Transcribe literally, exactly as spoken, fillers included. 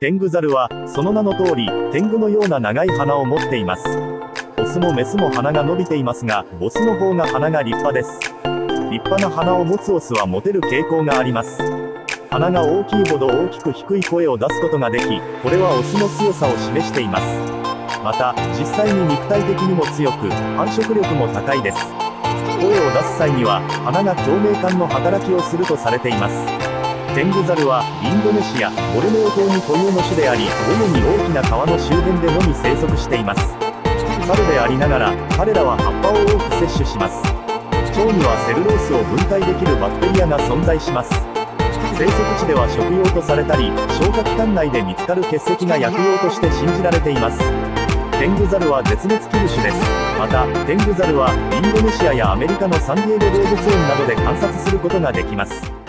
テングザルは、その名の通り、天狗のような長い鼻を持っています。オスもメスも鼻が伸びていますが、オスの方が鼻が立派です。立派な鼻を持つオスはモテる傾向があります。鼻が大きいほど大きく低い声を出すことができ、これはオスの強さを示しています。また、実際に肉体的にも強く、繁殖力も高いです。声を出す際には、鼻が共鳴管の働きをするとされています。テングザルは、インドネシア、ボルネオ島に固有の種であり、主に大きな川の周辺でのみ生息しています。猿でありながら、彼らは葉っぱを多く摂取します。腸にはセルロースを分解できるバクテリアが存在します。生息地では食用とされたり、消化器官内で見つかる結石が薬用として信じられています。テングザルは絶滅危惧種です。また、テングザルは、インドネシアやアメリカのサンディエゴ動物園などで観察することができます。